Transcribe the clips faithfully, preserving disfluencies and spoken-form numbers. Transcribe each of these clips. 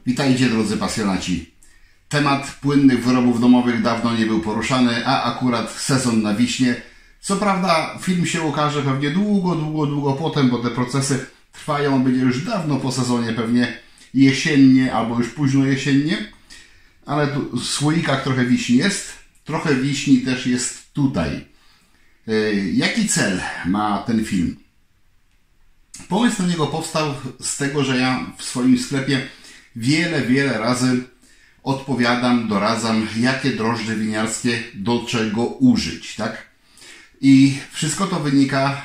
Witajcie drodzy pasjonaci. Temat płynnych wyrobów domowych dawno nie był poruszany, a akurat sezon na wiśnie. Co prawda film się ukaże pewnie długo, długo, długo potem, bo te procesy trwają, będzie już dawno po sezonie, pewnie jesiennie albo już późno jesiennie. Ale tu w słoikach trochę wiśni jest, trochę wiśni też jest tutaj. Yy, jaki cel ma ten film? Pomysł na niego powstał z tego, że ja w swoim sklepie wiele, wiele razy odpowiadam, doradzam, jakie drożdże winiarskie do czego użyć, tak? I wszystko to wynika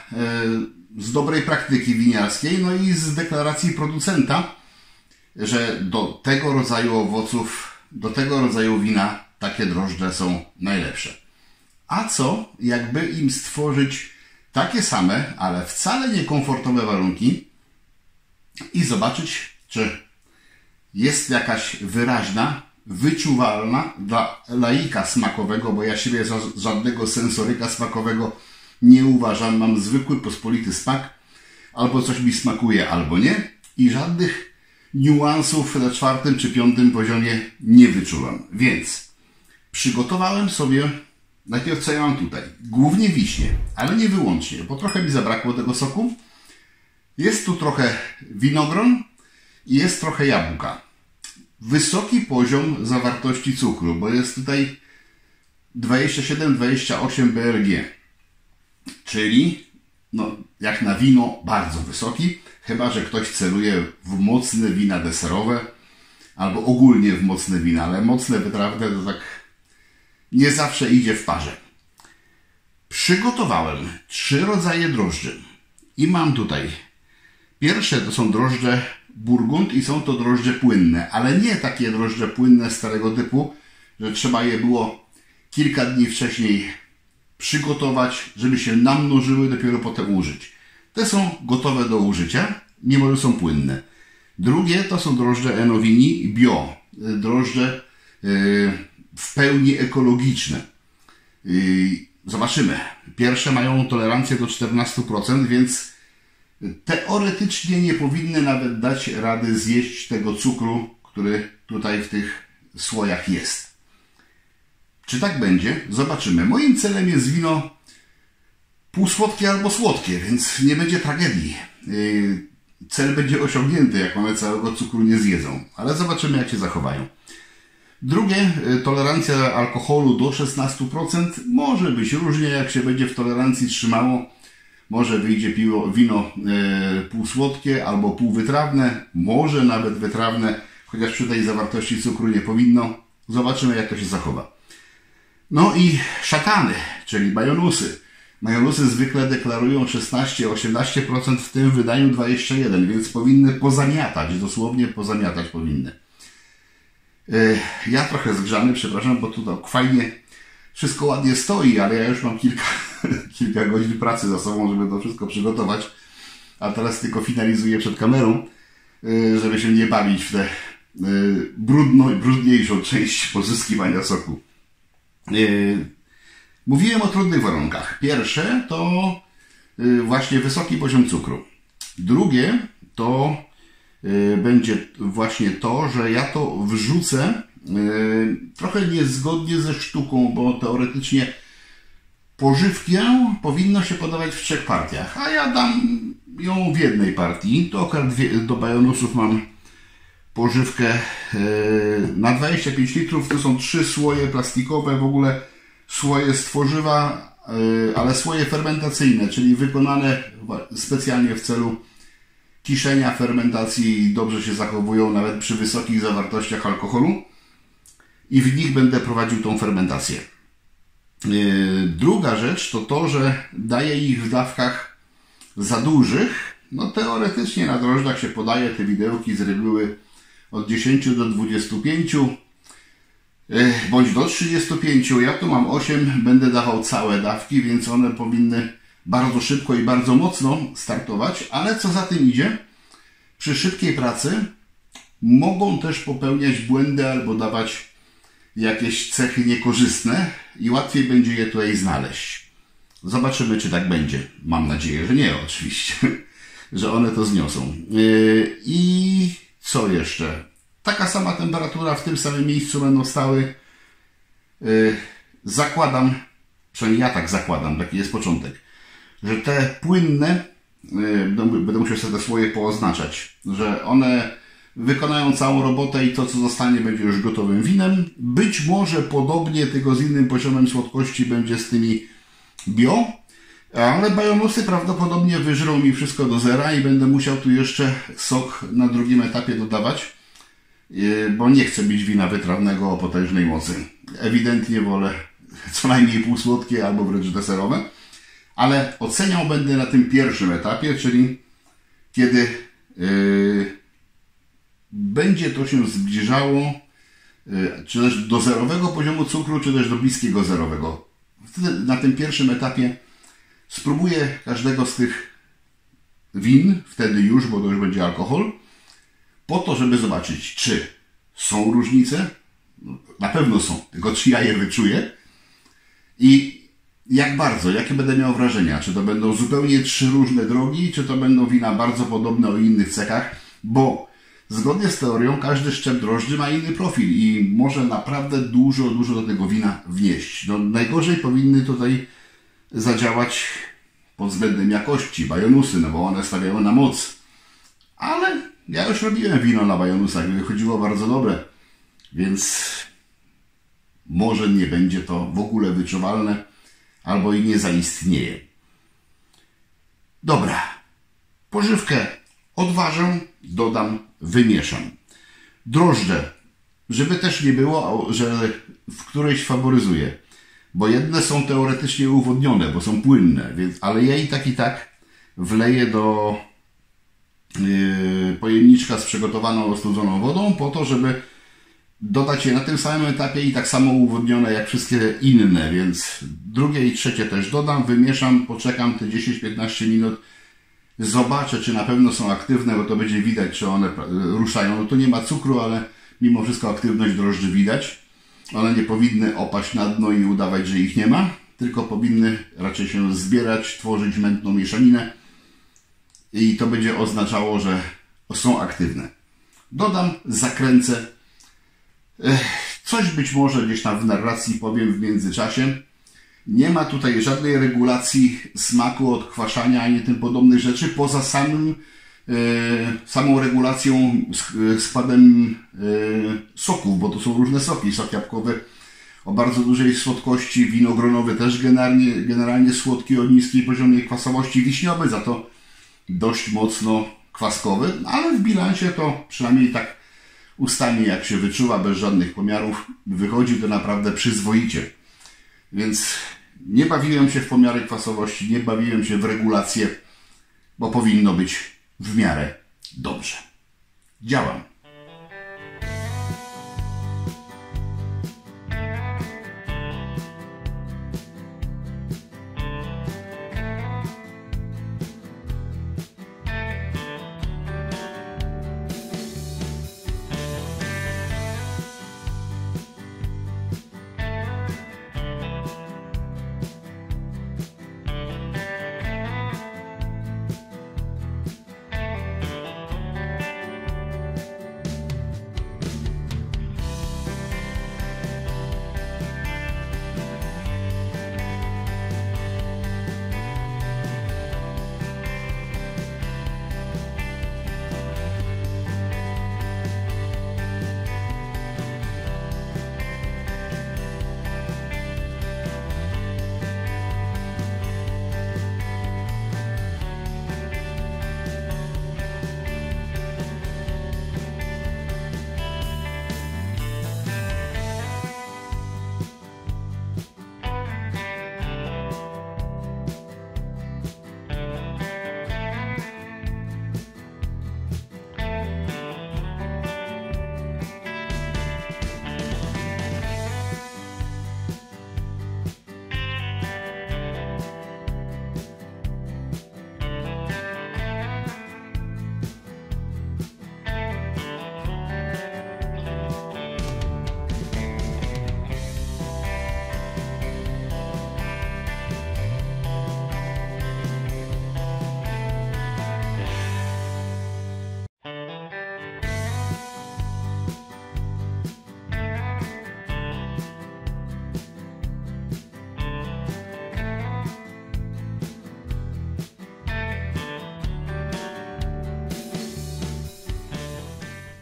z dobrej praktyki winiarskiej, no i z deklaracji producenta, że do tego rodzaju owoców, do tego rodzaju wina takie drożdże są najlepsze. A co, jakby im stworzyć takie same, ale wcale niekomfortowe warunki i zobaczyć, czy jest jakaś wyraźna, wyczuwalna dla laika smakowego, bo ja siebie za żadnego sensoryka smakowego nie uważam. Mam zwykły, pospolity smak. Albo coś mi smakuje, albo nie. I żadnych niuansów na czwartym czy piątym poziomie nie wyczuwam. Więc przygotowałem sobie, najpierw co ja mam tutaj. Głównie wiśnie, ale nie wyłącznie, bo trochę mi zabrakło tego soku. Jest tu trochę winogron i jest trochę jabłka. Wysoki poziom zawartości cukru, bo jest tutaj dwadzieścia siedem dwadzieścia osiem B R G, czyli no, jak na wino bardzo wysoki, chyba że ktoś celuje w mocne wina deserowe albo ogólnie w mocne wina, ale mocne wytrawne to tak nie zawsze idzie w parze. Przygotowałem trzy rodzaje drożdży i mam tutaj pierwsze to są drożdże Burgund i są to drożdże płynne, ale nie takie drożdże płynne starego typu, że trzeba je było kilka dni wcześniej przygotować, żeby się namnożyły, dopiero potem użyć. Te są gotowe do użycia, mimo że są płynne. Drugie to są drożdże Enovini Bio, drożdże w pełni ekologiczne. Zobaczymy. Pierwsze mają tolerancję do czternastu procent, więc teoretycznie nie powinny nawet dać rady zjeść tego cukru, który tutaj w tych słojach jest. Czy tak będzie? Zobaczymy. Moim celem jest wino półsłodkie albo słodkie, więc nie będzie tragedii. Cel będzie osiągnięty, jak one całego cukru nie zjedzą. Ale zobaczymy, jak się zachowają. Drugie, tolerancja alkoholu do szesnastu procent. Może być różnie, jak się będzie w tolerancji trzymało. Może wyjdzie piwo, wino e, półsłodkie albo półwytrawne, może nawet wytrawne, chociaż przy tej zawartości cukru nie powinno. Zobaczymy, jak to się zachowa. No i szatany, czyli majonusy. Majonusy zwykle deklarują szesnaście do osiemnastu procent, w tym wydaniu dwadzieścia jeden procent, więc powinny pozamiatać, dosłownie pozamiatać powinny. E, ja trochę zgrzany, przepraszam, bo tu tak fajnie wszystko ładnie stoi, ale ja już mam kilka, kilka godzin pracy za sobą, żeby to wszystko przygotować. A teraz tylko finalizuję przed kamerą, żeby się nie bawić w tę brudno, brudniejszą część pozyskiwania soku. Mówiłem o trudnych warunkach. Pierwsze to właśnie wysoki poziom cukru. Drugie to będzie właśnie to, że ja to wrzucę trochę niezgodnie ze sztuką, bo teoretycznie pożywkę powinno się podawać w trzech partiach, a ja dam ją w jednej partii. To akurat do bajonusów mam pożywkę na dwadzieścia pięć litrów. To są trzy słoje plastikowe, w ogóle słoje z tworzywa, ale słoje fermentacyjne, czyli wykonane specjalnie w celu kiszenia, fermentacji i dobrze się zachowują nawet przy wysokich zawartościach alkoholu. I w nich będę prowadził tą fermentację. Druga rzecz to to, że daję ich w dawkach za dużych. No teoretycznie na drożdżach się podaje te widełki z reguły od dziesięciu do dwudziestu pięciu bądź do trzydziestu pięciu. Ja tu mam osiem, będę dawał całe dawki, więc one powinny bardzo szybko i bardzo mocno startować, ale co za tym idzie, przy szybkiej pracy mogą też popełniać błędy albo dawać jakieś cechy niekorzystne i łatwiej będzie je tutaj znaleźć. Zobaczymy, czy tak będzie. Mam nadzieję, że nie, oczywiście, że one to zniosą. I co jeszcze? taka sama temperatura w tym samym miejscu będą stały. Yy, zakładam, przynajmniej ja tak zakładam, taki jest początek, że te płynne, yy, będą, będę musiał sobie te słoje pooznaczać, że one wykonają całą robotę i to, co zostanie, będzie już gotowym winem. Być może podobnie, tylko z innym poziomem słodkości będzie z tymi bio, ale bajonusy prawdopodobnie wyżrą mi wszystko do zera i będę musiał tu jeszcze sok na drugim etapie dodawać, bo nie chcę mieć wina wytrawnego o potężnej mocy. Ewidentnie wolę co najmniej półsłodkie albo wręcz deserowe, ale oceniał będę na tym pierwszym etapie, czyli kiedy yy, będzie to się zbliżało yy, czy też do zerowego poziomu cukru, czy też do bliskiego zerowego. Wtedy na tym pierwszym etapie spróbuję każdego z tych win, wtedy już, bo to już będzie alkohol, po to, żeby zobaczyć, czy są różnice. Na pewno są, tylko czy ja je wyczuję i jak bardzo, jakie będę miał wrażenia. Czy to będą zupełnie trzy różne drogi, czy to będą wina bardzo podobne o innych cechach, bo zgodnie z teorią każdy szczep drożdży ma inny profil i może naprawdę dużo, dużo do tego wina wnieść. No, najgorzej powinny tutaj zadziałać pod względem jakości bajonusy, no bo one stawiają na moc. Ale ja już robiłem wino na bajonusach i wychodziło bardzo dobre, więc może nie będzie to w ogóle wyczuwalne, albo i nie zaistnieje. Dobra, pożywkę odważę, dodam, wymieszam. Drożdże, żeby też nie było, że w którejś faworyzuję, bo jedne są teoretycznie uwodnione, bo są płynne, więc, ale ja i tak i tak wleję do yy, pojemniczka z przygotowaną ostudzoną wodą po to, żeby dodać je na tym samym etapie i tak samo uwodnione jak wszystkie inne, więc drugie i trzecie też dodam, wymieszam, poczekam te dziesięć piętnaście minut, zobaczę, czy na pewno są aktywne, bo to będzie widać, czy one ruszają. No tu nie ma cukru, ale mimo wszystko aktywność drożdży widać. One nie powinny opaść na dno i udawać, że ich nie ma, tylko powinny raczej się zbierać, tworzyć mętną mieszaninę i to będzie oznaczało, że są aktywne. Dodam, zakręcę. Coś być może gdzieś tam w narracji powiem w międzyczasie. Nie ma tutaj żadnej regulacji smaku, odkwaszania ani tym podobnych rzeczy, poza samym, e, samą regulacją składem e, soków, bo to są różne soki. Sok jabłkowy o bardzo dużej słodkości, winogronowy też generalnie, generalnie słodki o niskiej poziomie kwasowości, wiśniowy za to dość mocno kwaskowy, ale w bilansie to przynajmniej tak ustami jak się wyczuwa, bez żadnych pomiarów, wychodzi to naprawdę przyzwoicie. Więc nie bawiłem się w pomiary kwasowości, nie bawiłem się w regulację, bo powinno być w miarę dobrze. Działam.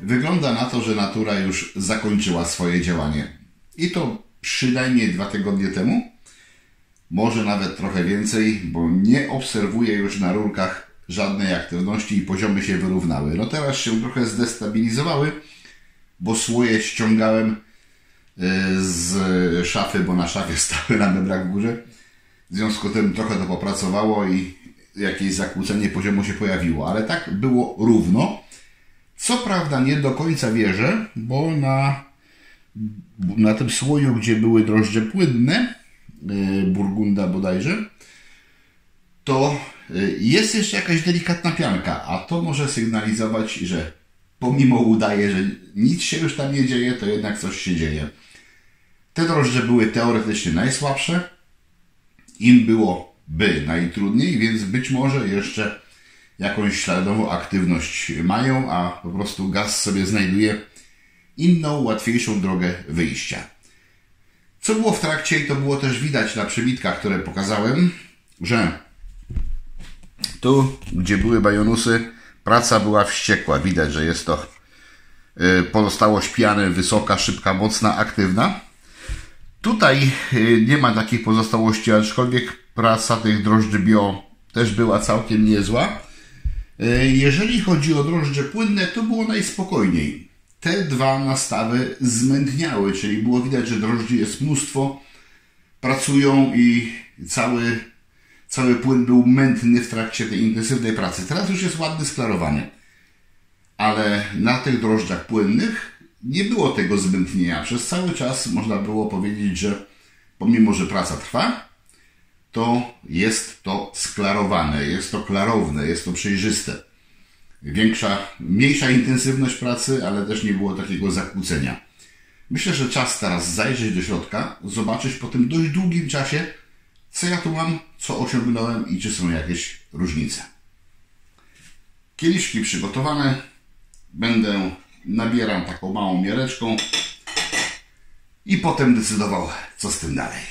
wygląda na to, że natura już zakończyła swoje działanie. I to przynajmniej dwa tygodnie temu. Może nawet trochę więcej, bo nie obserwuję już na rurkach żadnej aktywności i poziomy się wyrównały. No teraz się trochę zdestabilizowały, bo słoje ściągałem z szafy, bo na szafie stały na meblach w górze. W związku z tym trochę to popracowało i jakieś zakłócenie poziomu się pojawiło, ale tak było równo. Co prawda nie do końca wierzę, bo na, na tym słoju, gdzie były drożdże płynne, Burgunda bodajże, to jest jeszcze jakaś delikatna pianka, a to może sygnalizować, że pomimo udaje, że nic się już tam nie dzieje, to jednak coś się dzieje. Te drożdże były teoretycznie najsłabsze, im byłoby najtrudniej, więc być może jeszcze jakąś śladową aktywność mają, a po prostu gaz sobie znajduje inną, łatwiejszą drogę wyjścia. Co było w trakcie i to było też widać na przebitkach, które pokazałem, że tu, gdzie były bajonusy, praca była wściekła. Widać, że jest to pozostałość piany wysoka, szybka, mocna, aktywna. Tutaj nie ma takich pozostałości, aczkolwiek praca tych drożdży bio też była całkiem niezła. Jeżeli chodzi o drożdże płynne, to było najspokojniej. Te dwa nastawy zmętniały, czyli było widać, że drożdży jest mnóstwo, pracują i cały, cały płyn był mętny w trakcie tej intensywnej pracy. Teraz już jest ładny, sklarowany. Ale na tych drożdżach płynnych nie było tego zmętnienia. Przez cały czas można było powiedzieć, że pomimo, że praca trwa, to jest to sklarowane, jest to klarowne, jest to przejrzyste. Większa, mniejsza intensywność pracy, ale też nie było takiego zakłócenia. Myślę, że czas teraz zajrzeć do środka, zobaczyć po tym dość długim czasie, co ja tu mam, co osiągnąłem i czy są jakieś różnice. Kieliszki przygotowane. Będę nabierał taką małą miareczką i potem decydował, co z tym dalej.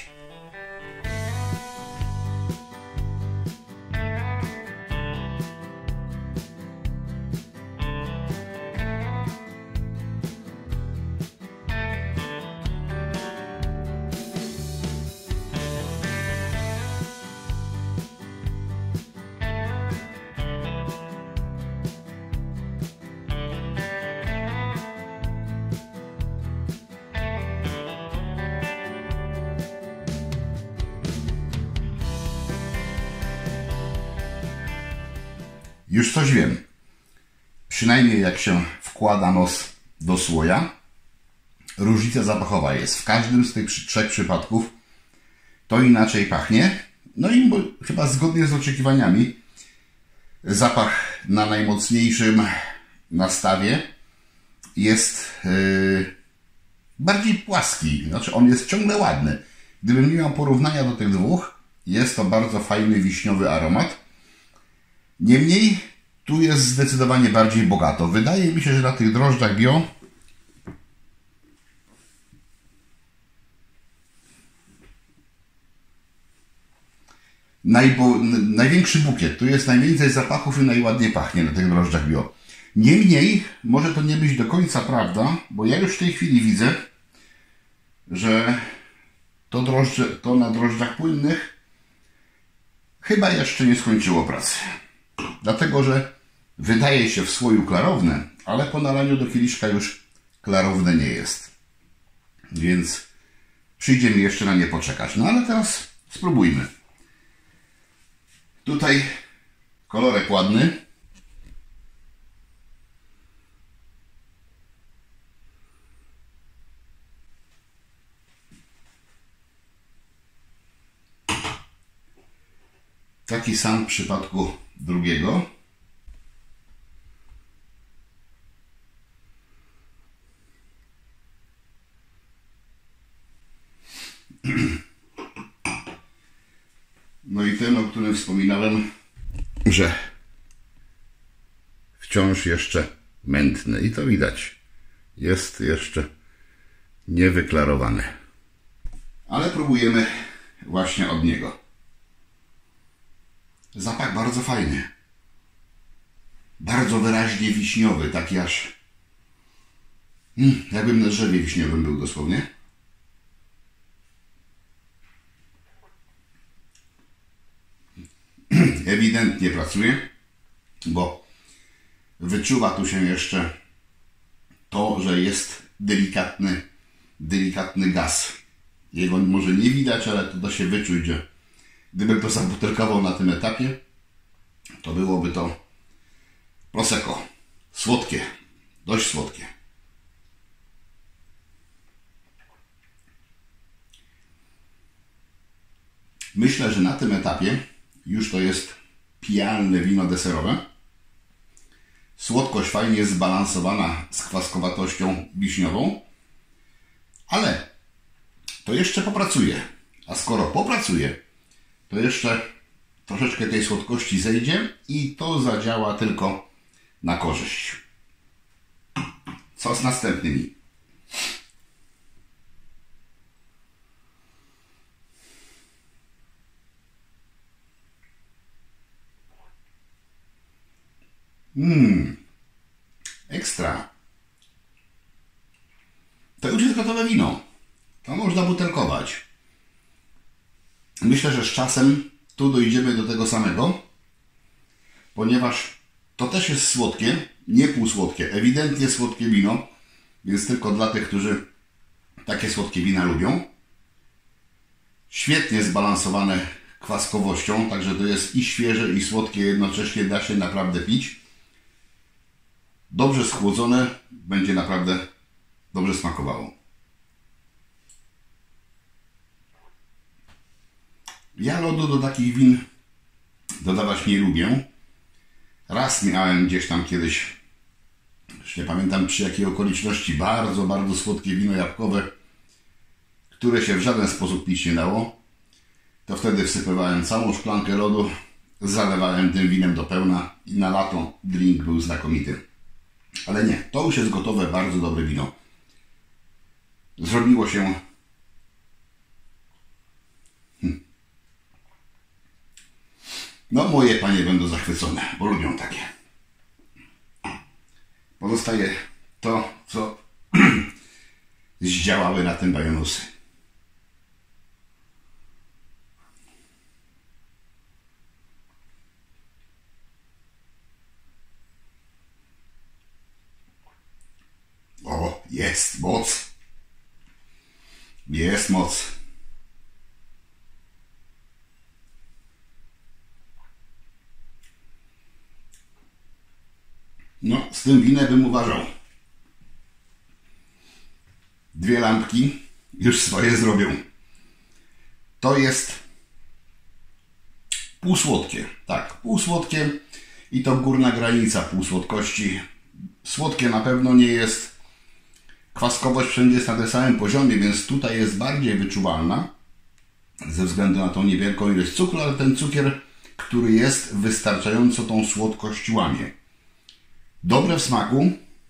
Już coś wiem. Przynajmniej jak się wkłada nos do słoja, różnica zapachowa jest. W każdym z tych trzech przypadków to inaczej pachnie. No i chyba zgodnie z oczekiwaniami zapach na najmocniejszym nastawie jest yy, bardziej płaski. Znaczy on jest ciągle ładny. Gdybym nie miał porównania do tych dwóch, jest to bardzo fajny wiśniowy aromat. Niemniej tu jest zdecydowanie bardziej bogato. Wydaje mi się, że na tych drożdżach bio najbo, największy bukiet. Tu jest najwięcej zapachów i najładniej pachnie na tych drożdżach bio. Niemniej może to nie być do końca prawda, bo ja już w tej chwili widzę, że to, drożdże, to na drożdżach płynnych chyba jeszcze nie skończyło pracy. Dlatego, że wydaje się w słoju klarowne, ale po nalaniu do kieliszka już klarowne nie jest. Więc przyjdzie mi jeszcze na nie poczekać. No ale teraz spróbujmy. Tutaj kolorek ładny. Taki sam w przypadku drugiego. No i ten, o którym wspominałem, że wciąż jeszcze mętny. I to widać. Jest jeszcze niewyklarowany. Ale próbujemy właśnie od niego. Zapach bardzo fajny. Bardzo wyraźnie wiśniowy, taki aż Hmm, jakbym na drzewie wiśniowym był dosłownie. Ewidentnie pracuje, bo wyczuwa tu się jeszcze to, że jest delikatny, delikatny gaz. Jego może nie widać, ale to da się wyczuć, że gdybym to zabutelkował na tym etapie, to byłoby to Prosecco. Słodkie. Dość słodkie. Myślę, że na tym etapie już to jest pijalne wino deserowe. Słodkość fajnie zbalansowana z kwaskowatością wiśniową, ale to jeszcze popracuje. A skoro popracuje, to jeszcze troszeczkę tej słodkości zejdzie i to zadziała tylko na korzyść. Co z następnymi? Mmm, ekstra. To już jest gotowe wino. To można butelkować. Myślę, że z czasem tu dojdziemy do tego samego, ponieważ to też jest słodkie, nie półsłodkie, ewidentnie słodkie wino, więc tylko dla tych, którzy takie słodkie wina lubią. Świetnie zbalansowane kwaskowością, także to jest i świeże, i słodkie, jednocześnie da się naprawdę pić. Dobrze schłodzone, będzie naprawdę dobrze smakowało. Ja lodu do takich win dodawać nie lubię. Raz miałem gdzieś tam kiedyś, już nie pamiętam przy jakiej okoliczności, bardzo, bardzo słodkie wino jabłkowe, które się w żaden sposób pić nie dało. To wtedy wsypywałem całą szklankę lodu, zalewałem tym winem do pełna i na lato drink był znakomity. Ale nie, to już jest gotowe, bardzo dobre wino. Zrobiło się... Hm. No, moje panie będą zachwycone, bo lubią takie. Pozostaje to, co zdziałały na tym bajonusy. O, jest moc. Jest moc. No, z tym winem bym uważał. Dwie lampki już swoje zrobią. To jest półsłodkie. Tak, półsłodkie i to górna granica półsłodkości. Słodkie na pewno nie jest. Kwaskowość wszędzie jest na tym samym poziomie, więc tutaj jest bardziej wyczuwalna ze względu na tą niewielką ilość cukru, ale ten cukier, który jest, wystarczająco tą słodkość łamie. Dobre w smaku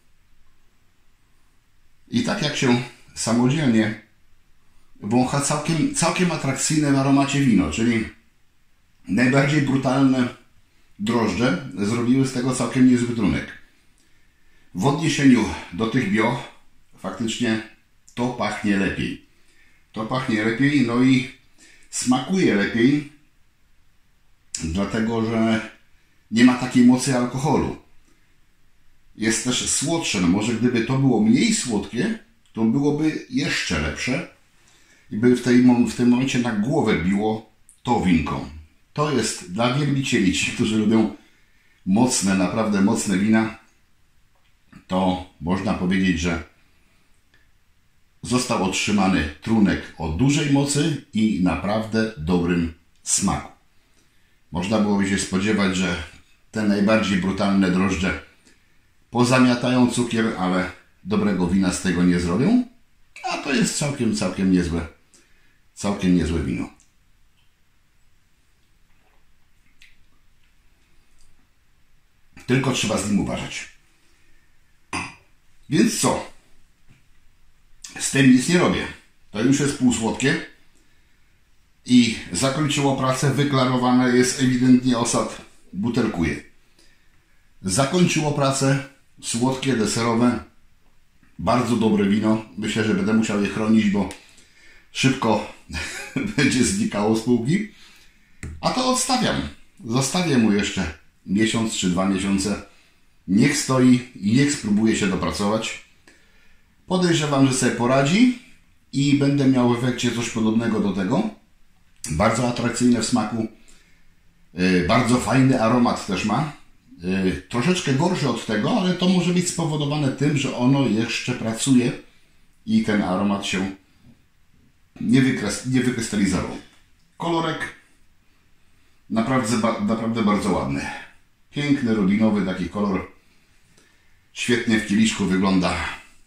i tak jak się samodzielnie wącha, całkiem, całkiem atrakcyjne w aromacie wino, czyli najbardziej brutalne drożdże zrobiły z tego całkiem niezły trunek. W odniesieniu do tych bio faktycznie to pachnie lepiej. To pachnie lepiej, no i smakuje lepiej, dlatego że nie ma takiej mocy alkoholu. Jest też słodsze, no może gdyby to było mniej słodkie, to byłoby jeszcze lepsze i by w, tej, w tym momencie na głowę biło to winko. To jest dla wielbicieli, ci, którzy lubią mocne, naprawdę mocne wina, to można powiedzieć, że został otrzymany trunek o dużej mocy i naprawdę dobrym smaku. Można byłoby się spodziewać, że te najbardziej brutalne drożdże pozamiatają cukier, ale dobrego wina z tego nie zrobią, a to jest całkiem, całkiem niezłe, całkiem niezłe wino. Tylko trzeba z nim uważać. Więc co? Z tym nic nie robię. To już jest półsłodkie i zakończyło pracę. Wyklarowane jest ewidentnie osad. Butelkuję. Zakończyło pracę. Słodkie, deserowe. Bardzo dobre wino. Myślę, że będę musiał je chronić, bo szybko będzie znikało z półki. A to odstawiam. Zostawię mu jeszcze miesiąc czy dwa miesiące. Niech stoi i niech spróbuje się dopracować. Podejrzewam, że sobie poradzi i będę miał w efekcie coś podobnego do tego. Bardzo atrakcyjne w smaku. Yy, bardzo fajny aromat też ma. Yy, troszeczkę gorszy od tego, ale to może być spowodowane tym, że ono jeszcze pracuje i ten aromat się nie, wykres, nie wykrystalizował. Kolorek naprawdę, ba, naprawdę bardzo ładny. Piękny, rubinowy taki kolor. Świetnie w kieliszku wygląda.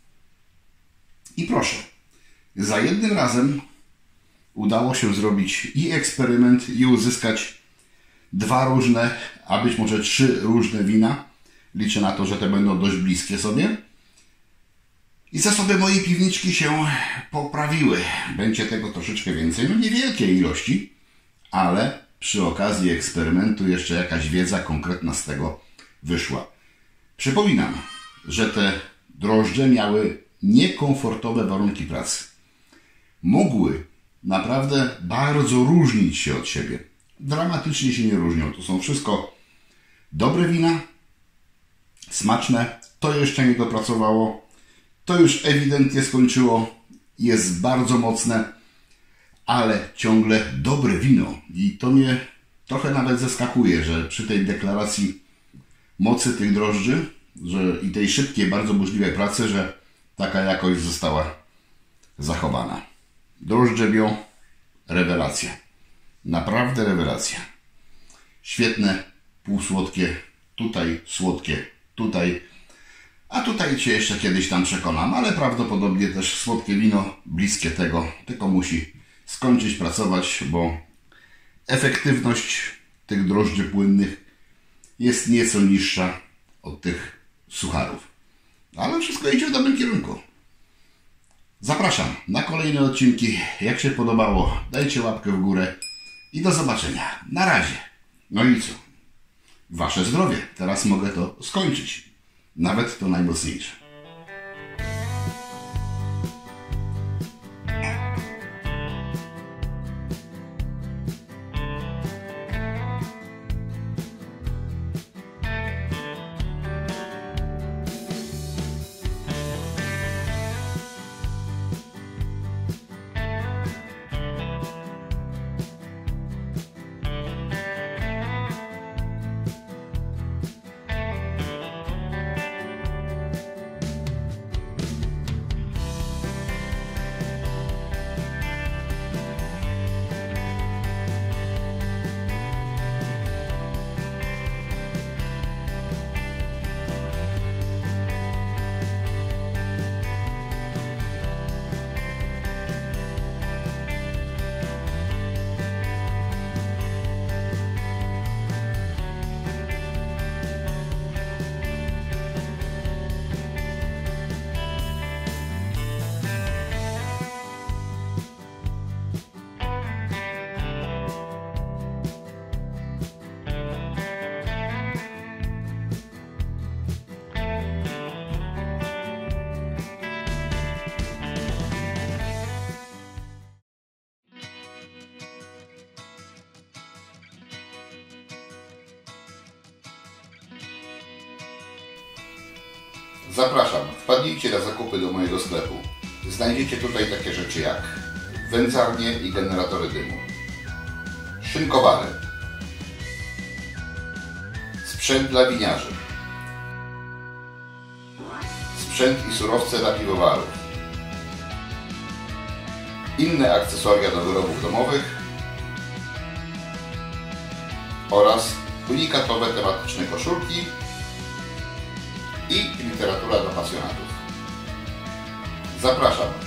I proszę, za jednym razem udało się zrobić i eksperyment, i uzyskać dwa różne, a być może trzy różne wina. Liczę na to, że te będą dość bliskie sobie. I zasoby mojej piwniczki się poprawiły. Będzie tego troszeczkę więcej, no niewielkie ilości, ale przy okazji eksperymentu jeszcze jakaś wiedza konkretna z tego wyszła. Przypominam, że te drożdże miały niekomfortowe warunki pracy. Mogły naprawdę bardzo różnić się od siebie. Dramatycznie się nie różnią. To są wszystko dobre wina, smaczne. To jeszcze nie dopracowało. To już ewidentnie skończyło. Jest bardzo mocne, ale ciągle dobre wino. I to mnie trochę nawet zaskakuje, że przy tej deklaracji mocy tych drożdży, że i tej szybkiej, bardzo burzliwej pracy, że taka jakość została zachowana. Drożdże bio, rewelacja. Naprawdę rewelacja. Świetne, półsłodkie, tutaj słodkie, tutaj. A tutaj Cię jeszcze kiedyś tam przekonam, ale prawdopodobnie też słodkie wino bliskie tego, tylko musi skończyć pracować, bo efektywność tych drożdży płynnych jest nieco niższa od tych sucharów. Ale wszystko idzie w dobrym kierunku. Zapraszam na kolejne odcinki. Jak się podobało, dajcie łapkę w górę i do zobaczenia. Na razie. No i co? Wasze zdrowie. Teraz mogę to skończyć. Nawet to najmocniejsze. Zapraszam, wpadnijcie na zakupy do mojego sklepu. Znajdziecie tutaj takie rzeczy jak wędzarnie i generatory dymu, szynkowary, sprzęt dla winiarzy, sprzęt i surowce dla piwowarów, inne akcesoria do wyrobów domowych oraz unikatowe tematyczne koszulki i literatura dla pasjonatów. Zapraszam.